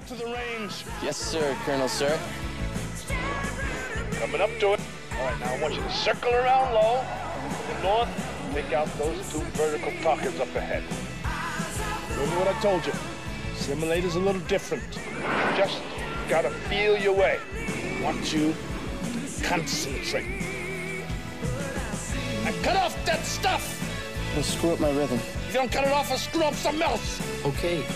out to the range. Yes, sir, Colonel, sir. Coming up to it. All right, now I want you to circle around low. To the north, take out those two vertical pockets up ahead. Remember what I told you. Simulator's a little different. Just gotta feel your way. I want you to concentrate. And cut off that stuff! Don't screw up my rhythm. If you don't cut it off, I'll screw up something else. Okay.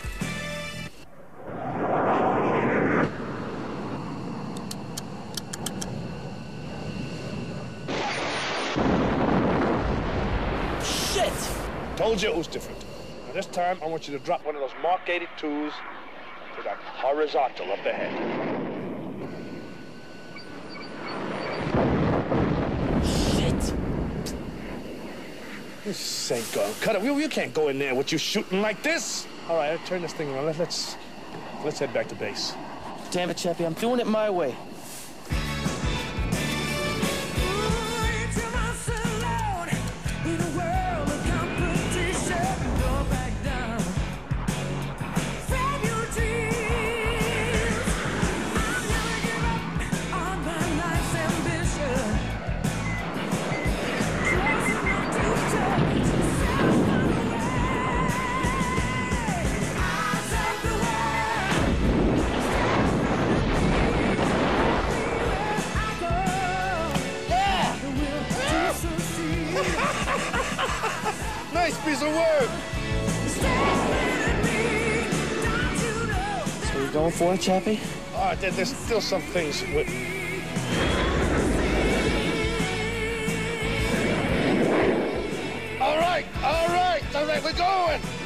Shit! Told you it was different. Now this time, I want you to drop one of those Mark 82s to that horizontal up ahead. Shit! This ain't going. Cut it. You can't go in there with you shooting like this. All right, I'll turn this thing around. Let's head back to base. Damn it, Chappie, I'm doing it my way. Nice piece of work. So you're going for it, Chappie? All right, there's still some things with... All right, we're going.